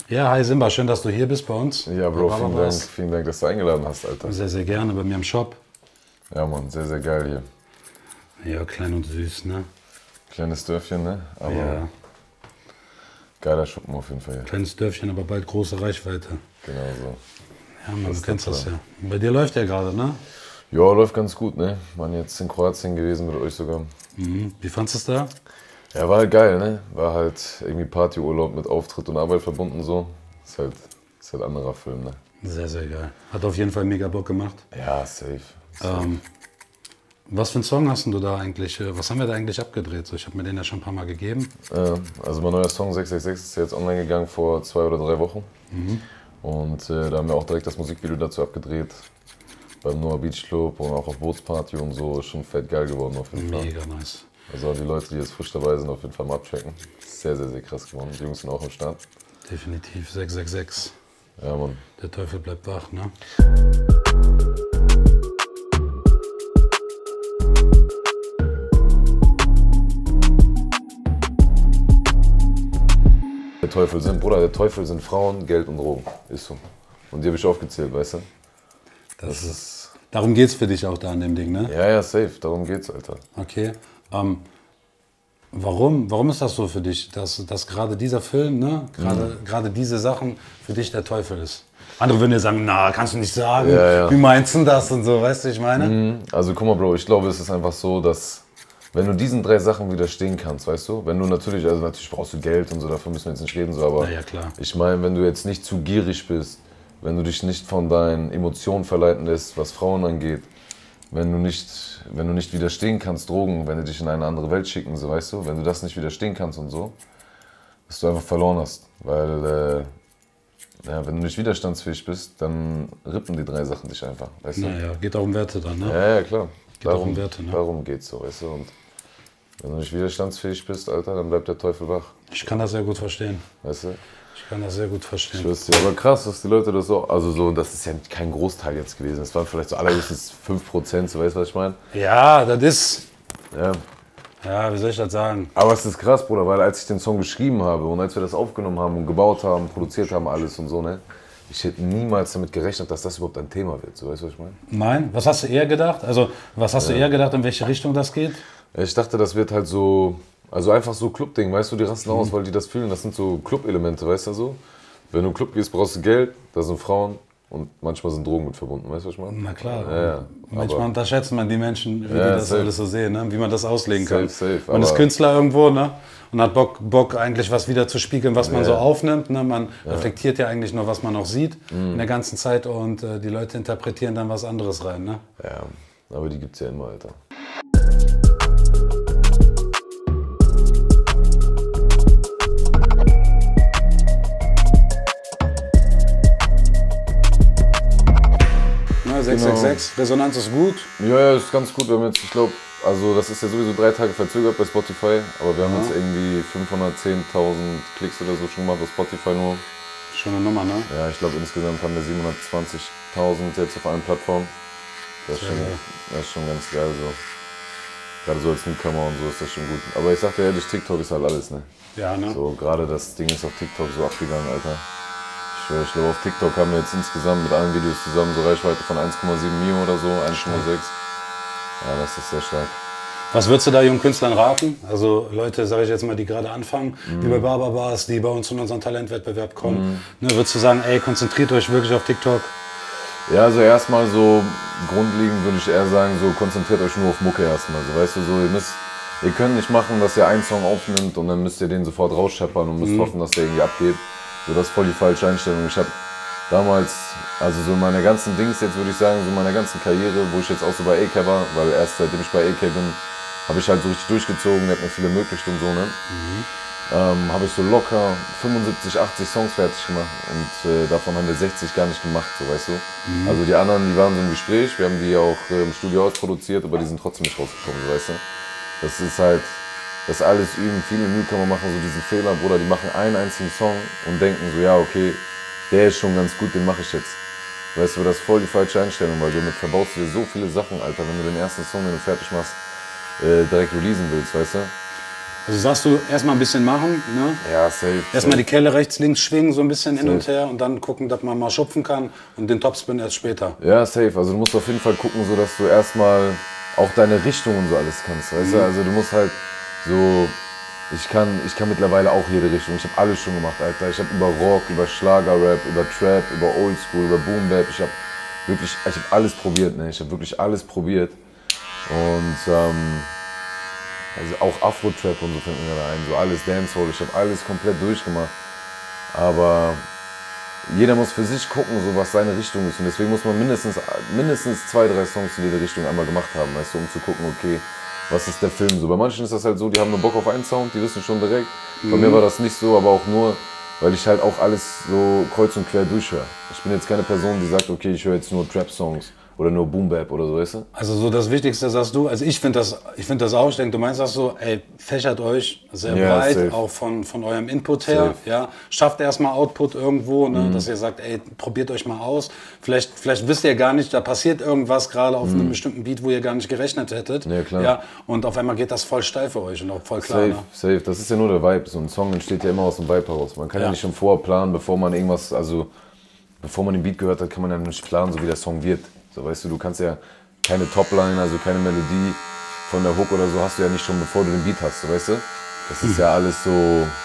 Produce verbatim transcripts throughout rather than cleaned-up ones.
Ja, hi Simba, schön, dass du hier bist bei uns. Ja, Bro, vielen Dank, vielen Dank, dass du eingeladen hast, Alter. Sehr, sehr gerne bei mir im Shop. Ja, Mann, sehr, sehr geil hier. Ja, klein und süß, ne? Kleines Dörfchen, ne? Aber ja. Geiler Schuppen auf jeden Fall hier. Kleines Dörfchen, aber bald große Reichweite. Genau so. Ja, man, du kennst das ja. Und bei dir läuft ja gerade, ne? Ja, läuft ganz gut, ne? Waren jetzt in Kroatien gewesen mit euch sogar. Mhm. Wie fandest du es da? Ja, war halt geil, ne? War halt irgendwie Partyurlaub mit Auftritt und Arbeit verbunden so. Ist halt, ist halt ein anderer Film, ne? Sehr, sehr geil. Hat auf jeden Fall mega Bock gemacht. Ja, safe. safe. Ähm, was für einen Song hast du da eigentlich? Was haben wir da eigentlich abgedreht? So, ich habe mir den ja schon ein paar Mal gegeben. Äh, also mein neuer Song sechs sechs sechs ist jetzt online gegangen vor zwei oder drei Wochen. Mhm. Und äh, da haben wir auch direkt das Musikvideo dazu abgedreht. Beim Noah Beach Club und auch auf Bootsparty und so. Ist schon fett geil geworden auf jeden Fall. Mega nice. Also die Leute, die jetzt frisch dabei sind, auf jeden Fall mal abchecken. Sehr, sehr, sehr krass geworden. Die Jungs sind auch am Start. Definitiv, sechs sechs sechs. Ja, Mann. Der Teufel bleibt wach, ne? Der Teufel sind, Bruder, der Teufel sind Frauen, Geld und Drogen. Ist so. Und die habe ich aufgezählt, weißt du? Das, das ist... Darum geht's für dich auch da an dem Ding, ne? Ja, ja, safe. Darum geht's, Alter. Okay. Ähm, warum, warum ist das so für dich, dass, dass gerade dieser Film, ne, gerade, mhm. gerade diese Sachen für dich der Teufel ist? Andere würden ja sagen, na, kannst du nicht sagen, ja, ja. Wie meinst du das und so, weißt du, ich meine? Mhm. Also guck mal, Bro, ich glaube, es ist einfach so, dass wenn du diesen drei Sachen widerstehen kannst, weißt du, wenn du natürlich, also natürlich brauchst du Geld und so, davon müssen wir jetzt nicht reden, so, aber ja, klar. Ich meine, wenn du jetzt nicht zu gierig bist, wenn du dich nicht von deinen Emotionen verleiten lässt, was Frauen angeht, wenn du nicht, wenn du nicht widerstehen kannst, Drogen, wenn die dich in eine andere Welt schicken, so, weißt du, wenn du das nicht widerstehen kannst und so, dass du einfach verloren hast, weil, äh, ja, wenn du nicht widerstandsfähig bist, dann rippen die drei Sachen dich einfach, weißt du. Naja, geht auch um Werte dann, ne? Ja, ja, klar. Geht darum, auch um Werte, ne? Darum geht's so, weißt du, und wenn du nicht widerstandsfähig bist, Alter, dann bleibt der Teufel wach. Ich kann das sehr gut verstehen. Weißt du? Ich kann das sehr gut verstehen. Ich weiß ja, aber krass, dass die Leute das so, also so, das ist ja kein Großteil jetzt gewesen. Das waren vielleicht so allerhöchstens fünf Prozent, so weißt du, was ich meine? Ja, das ist, Ja. ja, wie soll ich das sagen? Aber es ist krass, Bruder, weil als ich den Song geschrieben habe und als wir das aufgenommen haben und gebaut haben, produziert haben, alles und so, ne? Ich hätte niemals damit gerechnet, dass das überhaupt ein Thema wird, so weißt du, was ich meine? Nein? Was hast du eher gedacht? Also, was hast ja. du eher gedacht, in welche Richtung das geht? Ich dachte, das wird halt so, also einfach so Club-Ding, weißt du, die rasten mhm. aus, weil die das fühlen, das sind so Club-Elemente, weißt du so? Wenn du in den Club gehst, brauchst du Geld, da sind Frauen und manchmal sind Drogen mit verbunden, weißt du, was ich meine? Na klar, ja, ja. manchmal aber unterschätzt man die Menschen, wie ja, die das safe. alles so sehen, ne? Wie man das auslegen safe, kann. Safe, man ist Künstler irgendwo, ne? Und hat Bock, Bock eigentlich was wieder zu spiegeln, was man ja. so aufnimmt. Ne? Man ja. reflektiert ja eigentlich nur, was man noch sieht mhm. in der ganzen Zeit und äh, die Leute interpretieren dann was anderes rein. Ne? Ja, aber die gibt's ja immer, Alter. sechs sechs sechs, genau. Resonanz ist gut. Ja, ja, ist ganz gut. Wir haben jetzt, ich glaube, also das ist ja sowieso drei Tage verzögert bei Spotify, aber wir haben ja. jetzt irgendwie fünfhundertzehntausend Klicks oder so schon gemacht auf Spotify nur. Schon eine Nummer, ne? Ja, ich glaube insgesamt haben wir siebenhundertzwanzigtausend jetzt auf allen Plattformen. Das ist, schon, das ist schon ganz geil so. Gerade so als Newcomer und so ist das schon gut. Aber ich sag dir ehrlich, TikTok ist halt alles, ne? Ja, ne? So, gerade das Ding ist auf TikTok so abgegangen, Alter. Ich glaube, auf TikTok haben wir jetzt insgesamt mit allen Videos zusammen so Reichweite von eins Komma sieben Mio oder so, eins Komma sechs. Ja, das ist sehr stark. Was würdest du da jungen Künstlern raten? Also Leute, sage ich jetzt mal, die gerade anfangen, mm. wie bei Barbabars, die bei uns in unseren Talentwettbewerb kommen. Mm. Ne, würdest du sagen, ey, konzentriert euch wirklich auf TikTok? Ja, also erstmal so grundlegend würde ich eher sagen, so konzentriert euch nur auf Mucke erstmal. So, weißt du, so, ihr müsst, ihr könnt nicht machen, dass ihr einen Song aufnimmt und dann müsst ihr den sofort rausscheppern und müsst mm. hoffen, dass der irgendwie abgeht. So, das ist voll die falsche Einstellung. Ich habe damals, also so meine ganzen Dings, jetzt würde ich sagen, so meine ganzen Karriere, wo ich jetzt auch so bei A K war, weil erst seitdem ich bei A K bin, habe ich halt so richtig durchgezogen, der hat mir viel ermöglicht und so, ne? Mhm. Ähm, habe ich so locker fünfundsiebzig, achtzig Songs fertig gemacht und äh, davon haben wir sechzig gar nicht gemacht, so weißt du. Mhm. Also die anderen, die waren so im Gespräch, wir haben die auch äh, im Studio ausproduziert, aber die sind trotzdem nicht rausgekommen, so weißt du. Das ist halt, das alles üben, viele Newcomer machen so diesen Fehler, Bruder, die machen einen einzigen Song und denken so, ja okay, der ist schon ganz gut, den mache ich jetzt. Weißt du, das ist voll die falsche Einstellung, weil damit verbaust du dir so viele Sachen, Alter, wenn du den ersten Song, den du fertig machst, äh, direkt releasen willst, weißt du. Also sagst du, erstmal ein bisschen machen, ne? Ja, safe. Erstmal die Kelle rechts, links schwingen, so ein bisschen hin und her und dann gucken, dass man mal schupfen kann und den Topspin erst später. Ja, safe. Also du musst auf jeden Fall gucken, so dass du erstmal auch deine Richtung und so alles kannst, weißt du? Also du musst halt so, ich kann, ich kann mittlerweile auch jede Richtung. Ich habe alles schon gemacht, Alter. Ich habe über Rock, über Schlagerrap, über Trap, über Oldschool, über Boom Bap. Ich habe wirklich, ich habe alles probiert, ne? Ich habe wirklich alles probiert. Und ähm, also auch Afro-Trap und so fällt mir gerade ein, so alles Dancehall. Ich habe alles komplett durchgemacht. Aber jeder muss für sich gucken, so was seine Richtung ist. Und deswegen muss man mindestens, mindestens zwei, drei Songs in jede Richtung einmal gemacht haben, weißt du, um zu gucken, okay, was ist der Film so. Bei manchen ist das halt so, die haben nur Bock auf einen Sound, die wissen schon direkt. Bei mhm. mir war das nicht so, aber auch nur, weil ich halt auch alles so kreuz und quer durchhöre. Ich bin jetzt keine Person, die sagt, okay, ich höre jetzt nur Trap-Songs oder nur Boom Bap oder so, weißt du? Also so das Wichtigste sagst du, also ich finde das, ich finde das auch, ich denke, du meinst das so, ey, fächert euch sehr Ja, breit, safe. auch von, von eurem Input her, Safe. ja, schafft erstmal Output irgendwo, ne, Mhm. dass ihr sagt, ey, probiert euch mal aus, vielleicht, vielleicht wisst ihr gar nicht, da passiert irgendwas gerade auf einem bestimmten Beat, wo ihr gar nicht gerechnet hättet, Ja, klar. ja, und auf einmal geht das voll steil für euch und auch voll klar, Safe, ne? safe. Das ist ja nur der Vibe. So ein Song entsteht ja immer aus dem Vibe heraus. Man kann ja, Ja. nicht schon vorher planen, bevor man irgendwas, also bevor man den Beat gehört hat, kann man ja nicht planen, so wie der Song wird. So, weißt du, du kannst ja keine Topline, also keine Melodie von der Hook oder so hast du ja nicht schon, bevor du den Beat hast, so, weißt du? Das ist ja alles so,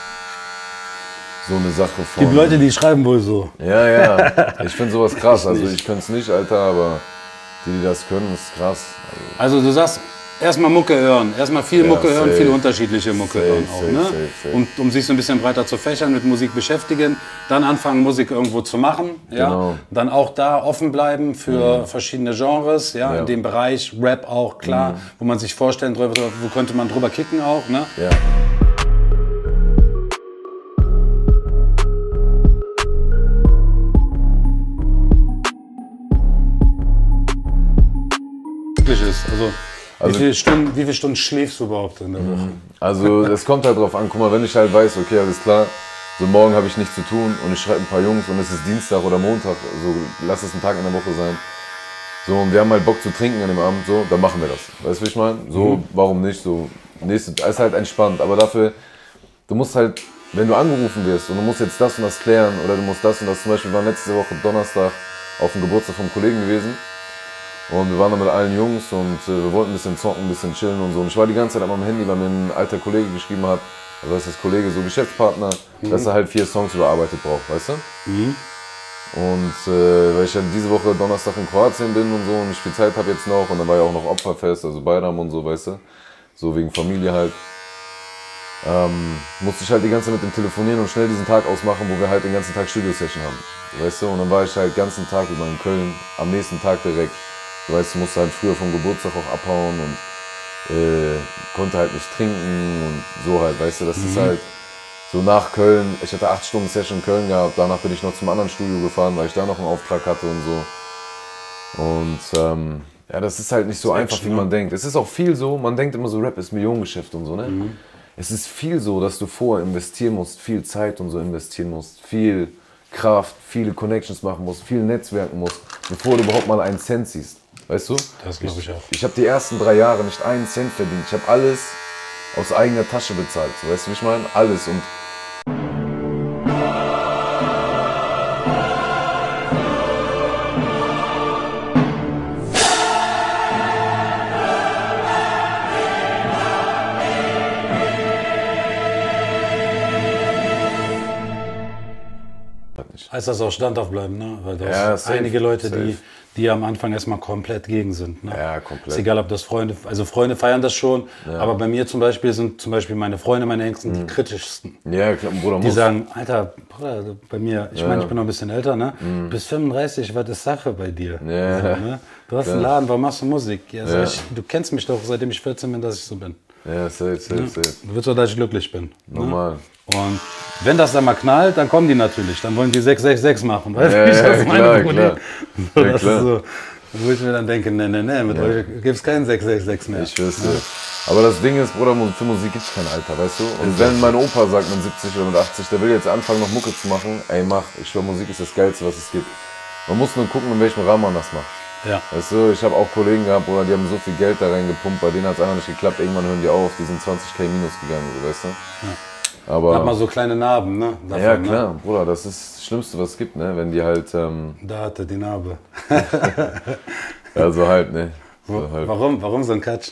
so eine Sache von... Gibt Leute, die schreiben wohl so. Ja, ja. Ich finde sowas krass. Also ich könnte es nicht, Alter, aber die, die das können, ist krass. Also, Also du sagst, erstmal Mucke hören, erstmal viel Ja, Mucke hören, safe. viel unterschiedliche Mucke Safe, hören auch, safe, ne? safe, safe. Und um sich so ein bisschen breiter zu fächern, mit Musik beschäftigen, dann anfangen Musik irgendwo zu machen, ja? Genau. Dann auch da offen bleiben für verschiedene Genres, ja? Ja. In dem Bereich Rap auch, klar, wo man sich vorstellen, drüber, wo könnte man drüber kicken auch, ne? ja. Wirklich ist, also, Also- wie, viele Stunden, wie viele Stunden schläfst du überhaupt in der Woche? Also es kommt halt drauf an, guck mal, wenn ich halt weiß, okay, alles klar, so morgen habe ich nichts zu tun und ich schreibe ein paar Jungs und es ist Dienstag oder Montag, so lass es ein Tag in der Woche sein. So, und wir haben halt Bock zu trinken an dem Abend, so, dann machen wir das. Weißt du, wie ich meine? So, Mhm. warum nicht? So, nächste, ist halt entspannt, aber dafür, du musst halt, wenn du angerufen wirst und du musst jetzt das und das klären oder du musst das und das, zum Beispiel wir waren letzte Woche Donnerstag auf dem Geburtstag vom Kollegen gewesen. Und wir waren da mit allen Jungs und äh, wir wollten ein bisschen zocken, ein bisschen chillen und so. Und ich war die ganze Zeit an meinem Handy, weil mir ein alter Kollege geschrieben hat, also das ist Kollege, so Geschäftspartner, dass er halt vier Songs überarbeitet braucht, weißt du? Mhm. Und äh, weil ich ja diese Woche Donnerstag in Kroatien bin und so und ich viel Zeit habe jetzt noch und dann war ja auch noch Opferfest, also Bayram und so, weißt du? So wegen Familie halt. Ähm, musste ich halt die ganze Zeit mit dem telefonieren und schnell diesen Tag ausmachen, wo wir halt den ganzen Tag Studio-Session haben. Weißt du? Und dann war ich halt den ganzen Tag über in Köln, am nächsten Tag direkt. Du weißt, du musst halt früher vom Geburtstag auch abhauen und äh, konnte halt nicht trinken und so halt, weißt du, das mhm. ist halt so nach Köln. Ich hatte acht Stunden Session in Köln gehabt, danach bin ich noch zum anderen Studio gefahren, weil ich da noch einen Auftrag hatte und so. Und ähm, ja, das ist halt nicht so einfach, wie man denkt. Es ist auch viel so, man denkt immer so, Rap ist Millionengeschäft und so, ne? Mhm. Es ist viel so, dass du vorher investieren musst, viel Zeit und so investieren musst, viel Kraft, viele Connections machen musst, viel Netzwerken musst, bevor du überhaupt mal einen Cent siehst. Weißt du? Das glaube ich auch. Ich habe die ersten drei Jahre nicht einen Cent verdient. Ich habe alles aus eigener Tasche bezahlt. So, weißt du, wie ich meine? Alles. Und Heißt das auch standhaft bleiben, ne? Weil da Ja, ist safe, einige Leute, safe. die, die am Anfang erstmal komplett gegen sind. Ne? Ja, komplett. Ist egal, ob das Freunde, also Freunde feiern das schon, Ja. aber bei mir zum Beispiel sind zum Beispiel meine Freunde, meine Ängsten, die kritischsten. ja, klar, Bruder, Die muss. sagen, Alter, Bruder, bei mir, ich Ja. meine, ich bin noch ein bisschen älter, ne? Bis fünfunddreißig, was ist Sache bei dir? Ja. So, ne? Du hast einen Laden, warum machst du Musik? Ja, sag ich, du kennst mich doch, seitdem ich vierzehn bin, dass ich so bin. Ja, safe, safe, safe. Du willst doch, dass ich glücklich bin. Normal. Ne? Und wenn das dann mal knallt, dann kommen die natürlich. Dann wollen die sechs sechs sechs machen. Weißt Ja, du, ja, das ist meine klar, Problem. klar. So, Ja, das klar. ist so, wo ich mir dann denke, ne, ne, ne, mit Ja. euch gibt es keinen sechs sechs sechs mehr. Ich wüsste. Aber das Ding ist, Bruder, für Musik gibt es kein Alter, weißt du? Und wenn mein Opa sagt mit siebzig oder mit achtzig, der will jetzt anfangen, noch Mucke zu machen, ey, mach. Ich schwör, Musik ist das Geilste, was es gibt. Man muss nur gucken, in welchem Rahmen man das macht. Ja. Weißt du, ich habe auch Kollegen gehabt, Bruder, die haben so viel Geld da reingepumpt, bei denen hat es einfach nicht geklappt. Irgendwann hören die auf, die sind zwanzig K minus gegangen, so, weißt du? Ja. Aber da hat man so kleine Narben, ne? Davon, ja, klar, ne? Bruder, das ist das Schlimmste, was es gibt, ne? Wenn die halt. Ähm, da hatte die Narbe. also halt, ne? So halt. Warum? Warum so ein Katsch?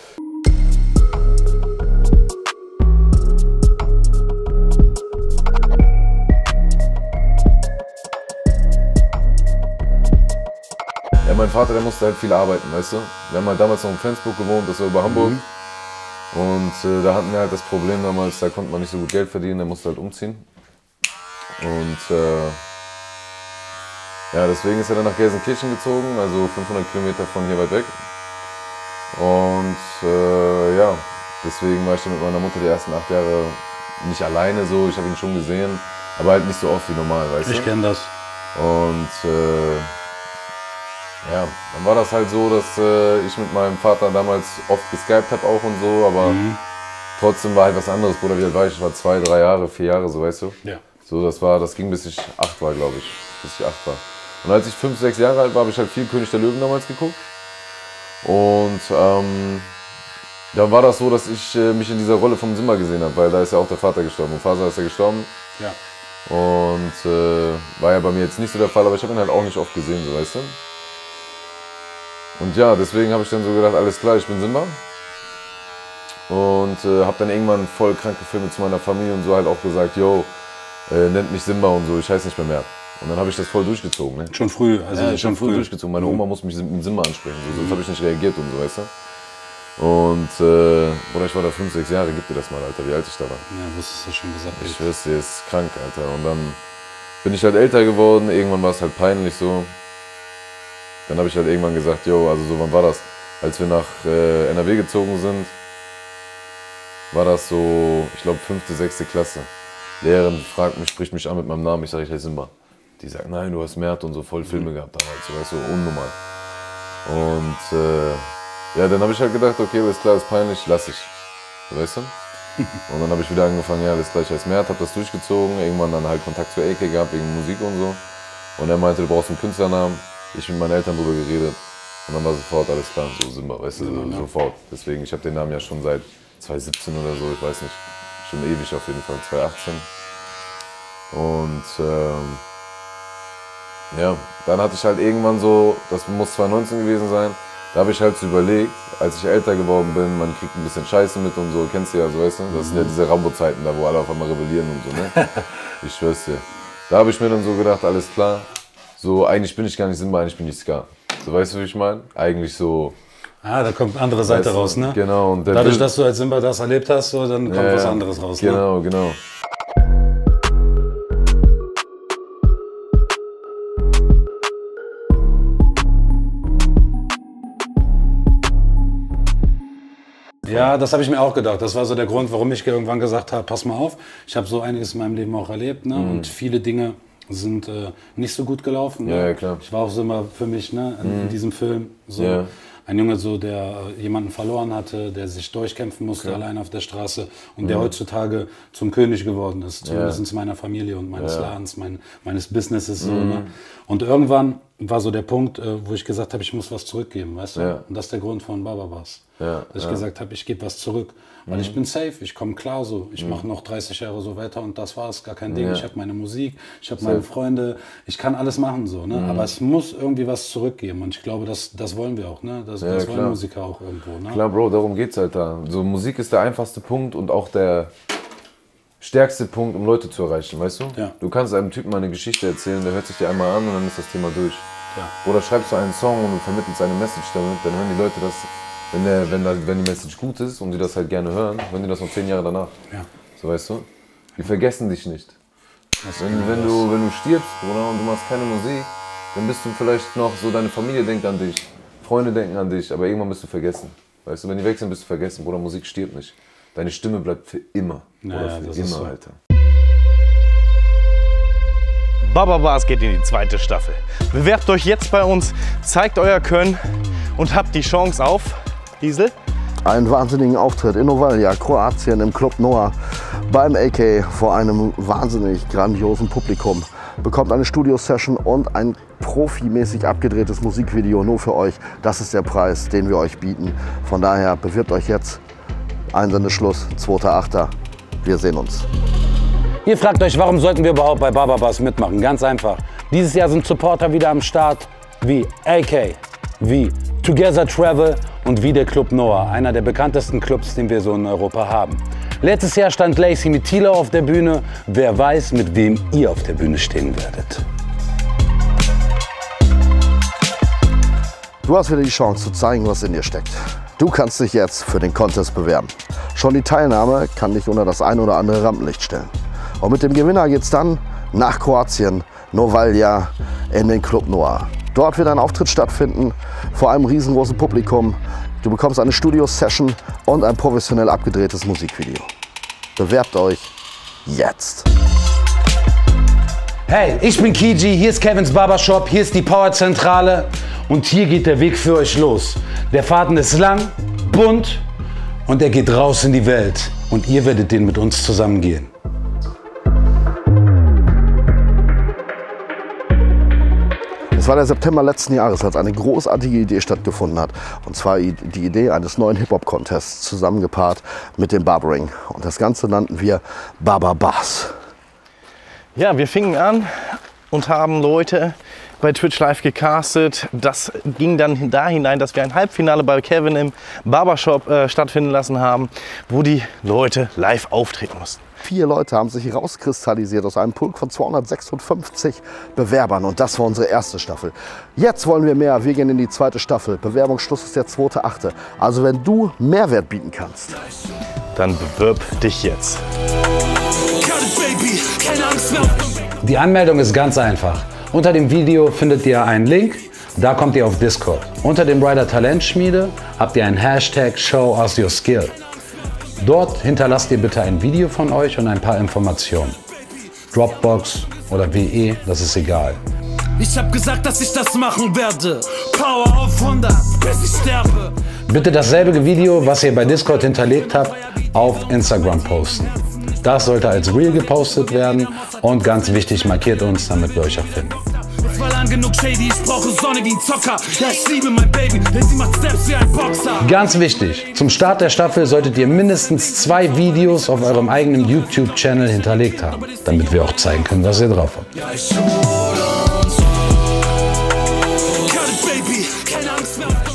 Ja, mein Vater, der musste halt viel arbeiten, weißt du? Wir haben halt damals noch in Flensburg gewohnt, das war über Hamburg. Mhm. Und äh, da hatten wir halt das Problem damals, da konnte man nicht so gut Geld verdienen, der musste halt umziehen. Und äh, ja, deswegen ist er dann nach Gelsenkirchen gezogen, also fünfhundert Kilometer von hier weit weg. Und äh, ja, deswegen war ich dann mit meiner Mutter die ersten acht Jahre nicht alleine so, ich habe ihn schon gesehen, aber halt nicht so oft wie normal, weißt du? Ich kenne das. Und äh, ja, dann war das halt so, dass äh, ich mit meinem Vater damals oft geskypt habe auch und so, aber mhm. trotzdem war halt was anderes, Bruder, wie alt war ich? Ich war zwei, drei Jahre, vier Jahre, so, weißt du? Ja. So, das war, das ging bis ich acht war, glaube ich, bis ich acht war. Und als ich fünf, sechs Jahre alt war, habe ich halt viel König der Löwen damals geguckt. Und ähm, dann war das so, dass ich äh, mich in dieser Rolle vom Simba gesehen habe, weil da ist ja auch der Vater gestorben. Und Vater ist ja gestorben. Ja. Und äh, war ja bei mir jetzt nicht so der Fall, aber ich habe ihn halt auch nicht oft gesehen, so, weißt du? Und ja, deswegen habe ich dann so gedacht, alles klar, ich bin Simba. Und äh, habe dann irgendwann voll kranke Filme zu meiner Familie und so halt auch gesagt, yo, äh, nennt mich Simba und so, ich heiße nicht mehr mehr. Und dann habe ich das voll durchgezogen. Ne? Schon früh, also ja, schon früh, früh durchgezogen. Meine Oma muss mich mit Simba ansprechen, so, sonst habe ich nicht reagiert und so, weißt du. Und, äh, oder ich war da fünf, sechs Jahre, gib dir das mal, Alter, wie alt ich da war. Ja, wusstest du schon gesagt. Ich schwör's dir, ist krank, Alter. Und dann bin ich halt älter geworden, irgendwann war es halt peinlich so. Dann habe ich halt irgendwann gesagt, yo, also so, wann war das? Als wir nach äh, N R W gezogen sind, war das so, ich glaube, fünfte, sechste Klasse. Lehrerin fragt mich, spricht mich an mit meinem Namen, ich sage, ich heiße Simba. Die sagt, nein, du hast Mert und so voll Filme gehabt damals, so, weißt du, unnormal. Und äh, ja, dann habe ich halt gedacht, okay, alles klar, ist peinlich, lass ich. Weißt du? Und dann habe ich wieder angefangen, ja, alles klar, ich heiße Mert, habe das durchgezogen, irgendwann dann halt Kontakt zu A K gehabt, wegen Musik und so. Und er meinte, du brauchst einen Künstlernamen. Ich mit meinen Eltern drüber geredet. Und dann war sofort alles klar, so Simba, weißt du, so, ja. sofort. Deswegen, ich habe den Namen ja schon seit zwanzig siebzehn oder so, ich weiß nicht, schon ewig auf jeden Fall, zwanzig achtzehn. Und ähm, ja, dann hatte ich halt irgendwann so, das muss zwanzig neunzehn gewesen sein, da habe ich halt so überlegt, als ich älter geworden bin, man kriegt ein bisschen Scheiße mit und so, kennst du ja, so weißt du, das sind ja diese Rambo-Zeiten da, wo alle auf einmal rebellieren und so, ne? Ich schwör's dir. Da habe ich mir dann so gedacht, alles klar, so eigentlich bin ich gar nicht Simba, eigentlich bin ich Ska. So, weißt du, wie ich meine? Eigentlich so. Ah, da kommt andere Seite weißt du, raus, ne? Genau. Und dadurch, dass du als Simba das erlebt hast, so, dann kommt ja, was anderes raus, genau, ne? Genau, genau. Ja, das habe ich mir auch gedacht. Das war so der Grund, warum ich irgendwann gesagt habe, pass mal auf, ich habe so einiges in meinem Leben auch erlebt, ne? Mhm. Und viele Dinge sind äh, nicht so gut gelaufen. Ne? Ja, ja, klar. Ich war auch so immer für mich, ne, in, mhm. in diesem Film so ja. ein Junge, so, der äh, jemanden verloren hatte, der sich durchkämpfen musste, okay. allein auf der Straße und mhm. der heutzutage zum König geworden ist, zumindest ja. meiner Familie und meines ja. Ladens, mein, meines Businesses. So, mhm. ne? Und irgendwann war so der Punkt, äh, wo ich gesagt habe, ich muss was zurückgeben, weißt du? Ja. Und das ist der Grund von Bababas. Ja. Dass ich ja. gesagt habe, ich gebe was zurück. Weil mhm. ich bin safe, ich komme klar so. Ich mhm. mache noch dreißig Jahre so weiter und das war's, gar kein Ding. Ja. Ich habe meine Musik, ich habe meine Freunde, ich kann alles machen so. Ne? Mhm. Aber es muss irgendwie was zurückgeben und ich glaube, das, das wollen wir auch. Ne? Das, ja, das wollen klar. Musiker auch irgendwo. Ne? Klar, Bro, darum geht's halt da. So, Musik ist der einfachste Punkt und auch der stärkste Punkt, um Leute zu erreichen, weißt du? Ja. Du kannst einem Typen mal eine Geschichte erzählen, der hört sich dir einmal an und dann ist das Thema durch. Ja. Oder schreibst du einen Song und du vermittelst eine Message damit, dann hören die Leute das, wenn, der, wenn, da, wenn die Message gut ist und die das halt gerne hören, hören die das noch zehn Jahre danach. Ja. So, weißt du? Die vergessen dich nicht. Wenn, wenn, du, wenn du stirbst, Bruder, und du machst keine Musik, dann bist du vielleicht noch so, deine Familie denkt an dich, Freunde denken an dich, aber irgendwann bist du vergessen. Weißt du, wenn die weg sind, bist du vergessen. Bruder, Musik stirbt nicht. Deine Stimme bleibt für immer. Naja, oder für das immer, ist so. Alter. Bababas geht in die zweite Staffel. Bewerbt euch jetzt bei uns, zeigt euer Können und habt die Chance auf, Diesel? Einen wahnsinnigen Auftritt in Novalja, Kroatien, im Club Noah. beim A K vor einem wahnsinnig grandiosen Publikum. Bekommt eine Studio-Session und ein profimäßig abgedrehtes Musikvideo nur für euch. Das ist der Preis, den wir euch bieten. Von daher bewirbt euch jetzt. Einsendeschluss, zweiter achter Wir sehen uns. Ihr fragt euch, warum sollten wir überhaupt bei Barbabass mitmachen? Ganz einfach. Dieses Jahr sind Supporter wieder am Start wie A K, wie Together Travel und wie der Club Noah, einer der bekanntesten Clubs, den wir so in Europa haben. Letztes Jahr stand Lazy mit Tilo auf der Bühne. Wer weiß, mit wem ihr auf der Bühne stehen werdet. Du hast wieder die Chance zu zeigen, was in dir steckt. Du kannst dich jetzt für den Contest bewerben. Schon die Teilnahme kann dich unter das ein oder andere Rampenlicht stellen. Und mit dem Gewinner geht's dann nach Kroatien, Novalja, in den Club Noah. Dort wird ein Auftritt stattfinden vor einem riesengroßen Publikum. Du bekommst eine Studio-Session und ein professionell abgedrehtes Musikvideo. Bewerbt euch jetzt! Hey, ich bin Kiji, hier ist Kevins Barbershop, hier ist die Powerzentrale und hier geht der Weg für euch los. Der Faden ist lang, bunt und er geht raus in die Welt und ihr werdet den mit uns zusammen gehen. Es war der September letzten Jahres, als eine großartige Idee stattgefunden hat. Und zwar die Idee eines neuen Hip-Hop-Contests, zusammengepaart mit dem Barbering. Und das Ganze nannten wir Barbabass. Ja, wir fingen an und haben Leute bei Twitch Live gecastet. Das ging dann da hinein, dass wir ein Halbfinale bei Kevin im Barbershop äh, stattfinden lassen haben, wo die Leute live auftreten mussten. Vier Leute haben sich rauskristallisiert aus einem Pulk von zweihundertsechsundfünfzig Bewerbern und das war unsere erste Staffel. Jetzt wollen wir mehr, wir gehen in die zweite Staffel. Bewerbungsschluss ist der zweiter achte Also wenn du Mehrwert bieten kannst, dann bewirb dich jetzt. Die Anmeldung ist ganz einfach. Unter dem Video findet ihr einen Link, da kommt ihr auf Discord. Unter dem Rider Talentschmiede habt ihr einen Hashtag Show Us Your Skill. Dort hinterlasst ihr bitte ein Video von euch und ein paar Informationen. Dropbox oder W E, das ist egal. Ich hab gesagt, dass ich das machen werde. Power auf hundert, bis ich sterbe. Bitte dasselbe Video, was ihr bei Discord hinterlegt habt, auf Instagram posten. Das sollte als Reel gepostet werden und ganz wichtig, markiert uns, damit wir euch auch finden. Es war lang genug shady, ich brauche Sonne wie ein Zocker. Ja, ich liebe mein Baby, denn sie macht Steps wie ein Boxer. Ganz wichtig, zum Start der Staffel solltet ihr mindestens zwei Videos auf eurem eigenen YouTube-Channel hinterlegt haben, damit wir auch zeigen können, was ihr drauf habt. Ja, ich hol uns. Baby, keine Angst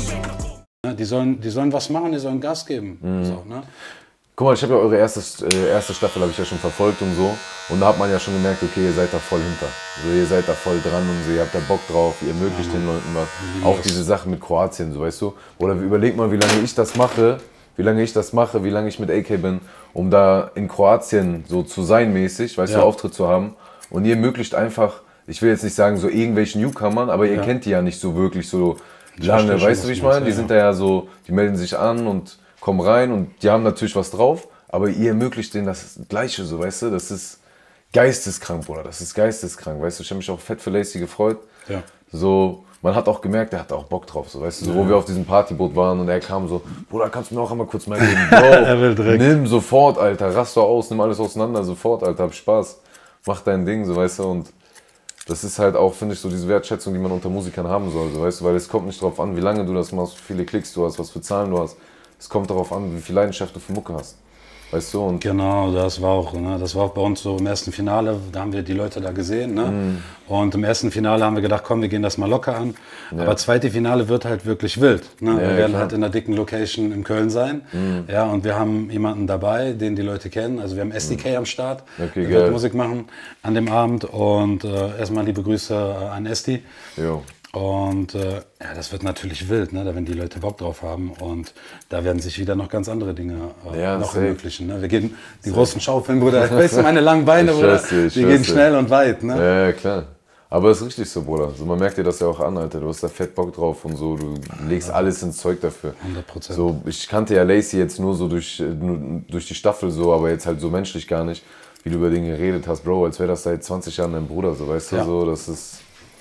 mehr. Die sollen, die sollen was machen, die sollen Gas geben. Mhm. So, ne? Guck mal, ich habe ja eure erste, äh, erste Staffel habe ich ja schon verfolgt und so. Und da hat man ja schon gemerkt, okay, ihr seid da voll hinter. Also ihr seid da voll dran und so, ihr habt da Bock drauf, ihr ermöglicht ja, den Leuten was. Auch diese Sache mit Kroatien, so weißt du. Oder überleg mal, wie lange ich das mache, wie lange ich das mache, wie lange ich mit A K bin, um da in Kroatien so zu sein mäßig, weißt ja. du, Auftritt zu haben. Und ihr ermöglicht einfach, ich will jetzt nicht sagen so irgendwelchen Newcomern, aber ihr ja. kennt die ja nicht so wirklich so lange, weißt du, wie ich meine? Die sind da ja so, die melden sich an und kommen rein und die haben natürlich was drauf, aber ihr ermöglicht denen das Gleiche, so, weißt du, das ist geisteskrank, Bruder, das ist geisteskrank, weißt du, ich habe mich auch fett für Lacy gefreut, ja. so, man hat auch gemerkt, er hat auch Bock drauf, so, weißt du, so, ja. wo wir auf diesem Partyboot waren und er kam so, Bruder, kannst du mir auch einmal kurz mal geben, Bro, nimm sofort, Alter, rast doch aus, nimm alles auseinander, sofort, Alter, hab Spaß, mach dein Ding, so, weißt du, und das ist halt auch, finde ich, so diese Wertschätzung, die man unter Musikern haben soll, so, weißt du, weil es kommt nicht drauf an, wie lange du das machst, wie viele Klicks du hast, was für Zahlen du hast. Es kommt darauf an, wie viel Leidenschaft du für Mucke hast. Weißt du? Und genau, das war auch, ne, das war auch bei uns so im ersten Finale, da haben wir die Leute da gesehen. Ne? Mm. Und im ersten Finale haben wir gedacht, komm, wir gehen das mal locker an. Ja. Aber zweite Finale wird halt wirklich wild. Ne? Ja, wir werden klar. halt in einer dicken Location in Köln sein. Mm. Ja, und wir haben jemanden dabei, den die Leute kennen. Also wir haben S D K mm. am Start, okay, der wird Musik machen an dem Abend. Und äh, erstmal liebe Grüße äh, an Esti. Jo. Und äh, ja, das wird natürlich wild, ne? Da werden die Leute Bock drauf haben und da werden sich wieder noch ganz andere Dinge äh, ja, noch ermöglichen. Ne? Wir gehen die safe. großen Schaufeln, Bruder. Weißt du, meine langen Beine, Bruder, dir, die gehen schnell dir. und weit. Ne? Ja, ja, klar. Aber es ist richtig so, Bruder. Also man merkt dir das ja auch an, Alter. Du hast da fett Bock drauf und so. Du legst ja. alles ins Zeug dafür. hundert Prozent. So, ich kannte ja Lacy jetzt nur so durch, nur durch die Staffel so, aber jetzt halt so menschlich gar nicht, wie du über den geredet hast, Bro, als wäre das seit zwanzig Jahren dein Bruder, so, weißt du, ja. so, das ist...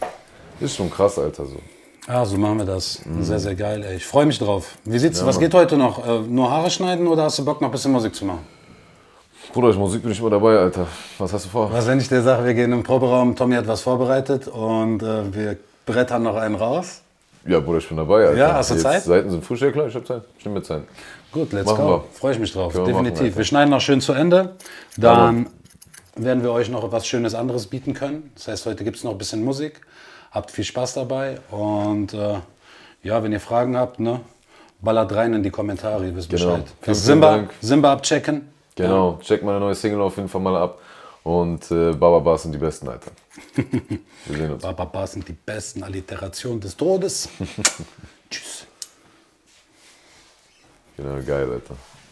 Ist schon krass, Alter, so. Ja, so machen wir das. Mhm. Sehr, sehr geil, ey. Ich freue mich drauf. Wie sieht's, ja, was Mann. geht heute noch? Äh, nur Haare schneiden oder hast du Bock, noch ein bisschen Musik zu machen? Bruder, ich Musik bin ich immer dabei, Alter. Was hast du vor? Was, wenn ich dir sage, wir gehen im Proberaum, Tommy hat was vorbereitet und äh, wir brettern noch einen raus? Ja, Bruder, ich bin dabei, Alter. Ja, hast du Jetzt Zeit? Seiten sind frisch, ja klar, ich hab Zeit. Ich nehme mir Zeit. Gut, let's Machen go. wir. Freue ich mich drauf, Können wir definitiv. machen, Alter. Wir schneiden noch schön zu Ende. Dann werden wir euch noch was Schönes anderes bieten können. Das heißt, heute gibt es noch ein bisschen Musik. Habt viel Spaß dabei und äh, ja, wenn ihr Fragen habt, ne, ballert rein in die Kommentare, ihr wisst Genau. Bescheid. Vielen, Das vielen Simba, Dank. Simba abchecken. Genau, check meine neue Single auf jeden Fall mal ab. Und äh, Baba Bars sind die besten, Alter. Wir sehen uns. Baba Bars sind die besten Alliterationen des Todes. Tschüss. Genau, geil, Alter.